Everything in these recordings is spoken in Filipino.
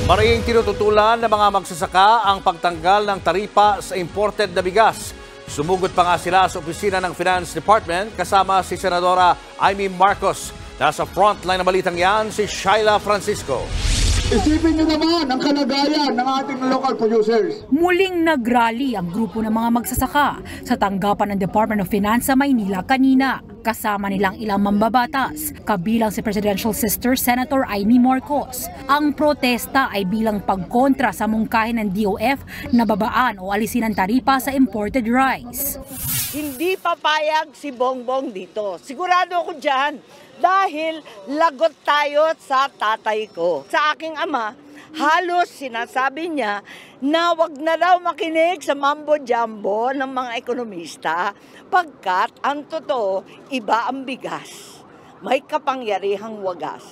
Mariing tinututulan ng mga magsasaka ang pagtanggal ng taripa sa imported na bigas. Sumugod pa nga sila sa opisina ng Finance Department kasama si Senadora Amy Marcos. Nasa frontline ng balitang yan si Shaila Francisco. Isipin niyo naman ang kalagayan ng ating local producers. Muling nagrally ang grupo ng mga magsasaka sa tanggapan ng Department of Finance sa Maynila kanina. Kasama nilang ilang mambabatas, kabilang si Presidential Sister Senator Amy Marcos. Ang protesta ay bilang pagkontra sa mungkahin ng DOF na babaan o alisin ang taripa sa imported rice. Hindi papayag si Bongbong dito. Sigurado ako dyan. Dahil lagot tayo sa tatay ko. Sa aking ama, halos sinasabi niya na wag na daw makinig sa mambo-jambo ng mga ekonomista pagkat ang totoo, iba ang bigas. May kapangyarihang wagas.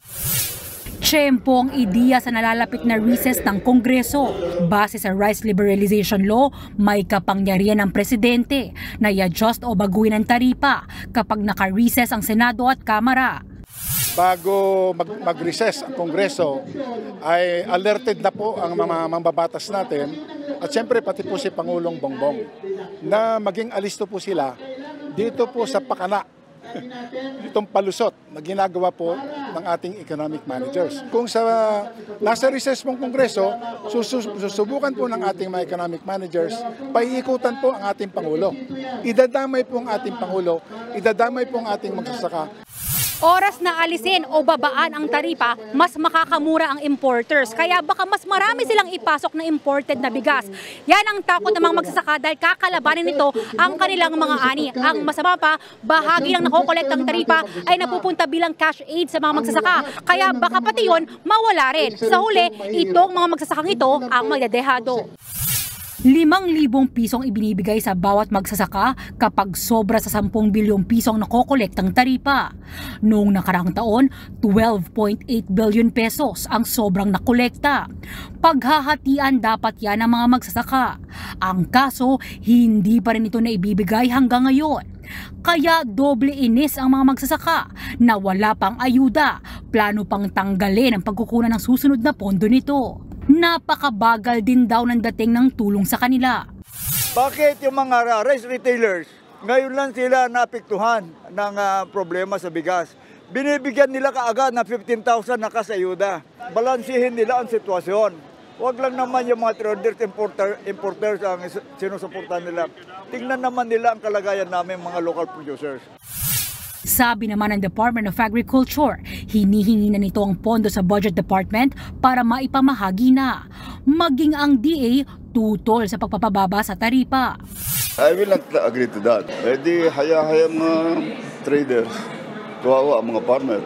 Tiyempo ang ideya sa nalalapit na recess ng Kongreso. Base sa Rice Liberalization Law, may kapangyarihan ng presidente na i-adjust o baguhin ang taripa kapag naka-recess ang Senado at Kamara. Bago mag-recess ang Kongreso, ay alerted na po ang mga mambabatas natin at siyempre pati po si Pangulong Bongbong na maging alisto po sila dito po sa pakana. Itong palusot na ginagawa po ng ating economic managers. Kung nasa recess pong Kongreso, susubukan po ng ating mga economic managers, paiikutan po ang ating Pangulo. Idadamay po ang ating Pangulo, idadamay po ang ating magsasaka. Oras na alisin o babaan ang taripa, mas makakamura ang importers. Kaya baka mas marami silang ipasok na imported na bigas. Yan ang takot ng mga magsasaka dahil kakalabanin nito ang kanilang mga ani. Ang masama pa, bahagi ng nakokolektang taripa ay napupunta bilang cash aid sa mga magsasaka. Kaya baka pati yun mawala rin. Sa huli, itong mga magsasakang ito ang magdedehado. 5,000 pisong ibinibigay sa bawat magsasaka kapag sobra sa 10 bilyong pisong nakokolektang taripa. Noong nakaraang taon, 12.8 billion pesos ang sobrang nakolekta. Paghahatian dapat yan ng mga magsasaka. Ang kaso, hindi pa rin ito na ibibigay hanggang ngayon. Kaya doble inis ang mga magsasaka na wala pang ayuda, plano pang tanggalin ang pagkukunan ng susunod na pondo nito. Napakabagal din daw ng dating ng tulong sa kanila. Bakit yung mga rice retailers, ngayon lang sila naapektuhan ng problema sa bigas? Binibigyan nila kaagad na 15,000 na kasayuda. Balansihin nila ang sitwasyon. Huwag lang naman yung mga traders, importers ang sinusuportahan nila. Tingnan naman nila ang kalagayan namin mga local producers. Sabi naman ng Department of Agriculture, hinihingi na nito ang pondo sa Budget Department para maipamahagi na. Maging ang DA tutol sa pagpapababa sa taripa. I will not agree to that. Pwede haya-haya mga traders, kawawa mga farmer.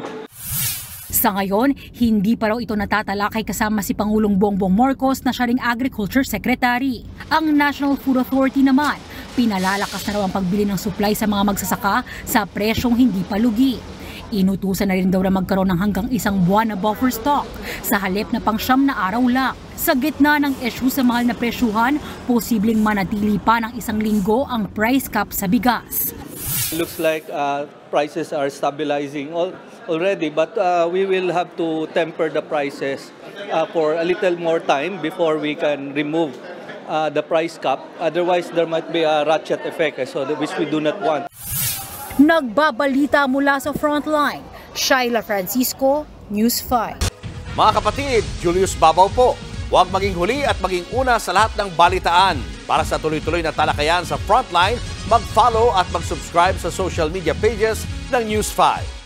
Sa ngayon, hindi pa raw ito natatalakay kasama si Pangulong Bongbong Marcos na siya ring Agriculture Secretary. Ang National Food Authority naman, pinalalakas na raw ang pagbili ng supply sa mga magsasaka sa presyong hindi palugi. Inutusan na rin daw na magkaroon ng hanggang 1 buwan na buffer stock sa halip na pang-9 na araw lang. Sa gitna ng issue sa mahal na presyuhan, posibleng manatili pa ng 1 linggo ang price cap sa bigas. Looks like prices are stabilizing already, but we will have to temper the prices for a little more time before we can remove the price cap. Otherwise, there might be a ratchet effect, which we do not want. Nagbabalita mula sa Frontline, Shaila Francisco, News 5. Mga kapatid, Julius Babaw po. Huwag maging huli at maging una sa lahat ng balitaan. Para sa tuloy-tuloy na talakayan sa Frontline, mag-follow at mag-subscribe sa social media pages ng News 5.